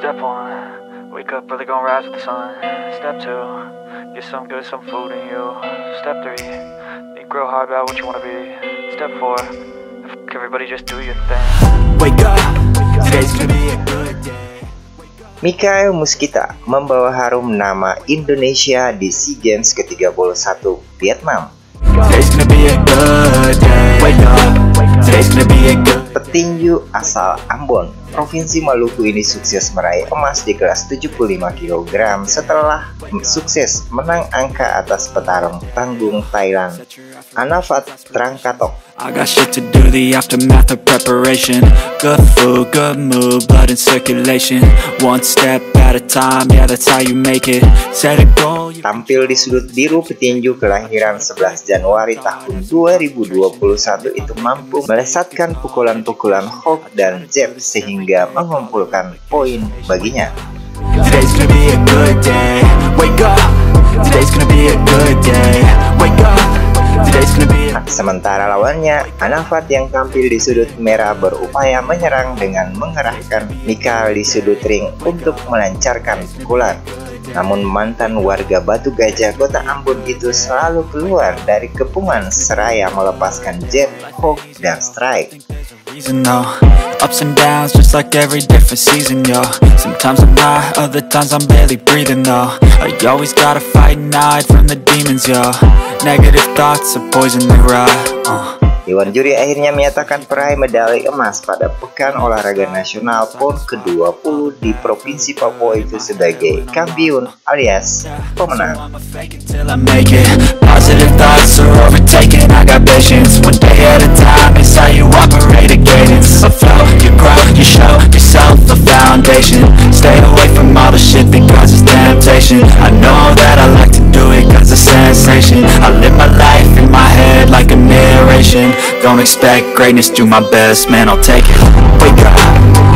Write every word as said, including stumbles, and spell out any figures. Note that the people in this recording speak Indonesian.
Step one, wake up early, gonna rise with the sun. Step two, get some good, some food in you. Step three, think real hard about what you wanna be. Step four, f everybody, just do your thing. Wake up, today's gonna be a good day. Maikhel Muskitta membawa harum nama Indonesia di SEA Games ke tiga puluh satu Vietnam. Petinju asal Ambon, Provinsi Maluku ini sukses meraih emas di kelas tujuh puluh lima kilogram setelah sukses menang angka atas petarung tanggung Thailand Anavat Thongkrathok. I got shit to do, the aftermath of preparation. Good food, good mood, blood in circulation. One step at a time, yeah, that's how you make it. Set a goal. Tampil di sudut biru, petinju kelahiran sebelas Januari tahun dua ribu dua puluh satu itu mampu melesatkan pukulan-pukulan hook dan jab sehingga mengumpulkan poin baginya. Today's gonna be a good day. Wake up. Today's gonna be a good day. Wake up. Today's gonna be a... Sementara lawannya, Anavat yang tampil di sudut merah berupaya menyerang dengan mengerahkan Maikhel di sudut ring untuk melancarkan pukulan. Namun mantan warga Batu Gajah Kota Ambon itu selalu keluar dari kepungan seraya melepaskan jab, hook, dan strike. Ups and downs, just like every different season, yo. Sometimes I'm high, other times I'm barely breathing, though. I always gotta fight and hide from the demons, yo. Negative thoughts are poison they ride, uh. Dewan juri akhirnya menyatakan peraih medali emas pada Pekan Olahraga Nasional P O N ke dua puluh di Provinsi Papua itu sebagai kampiun alias pemenang. Positive thoughts are overtaken, I got patience. One day at a time, it's how you operate a cadence. Afloat, you grow, you show yourself a foundation. Stay away from all the shit that causes temptation. I know that I like to do it cause it's sensation. I live my life in my head like a narration. Don't expect greatness, do my best, man, I'll take it. Wake up.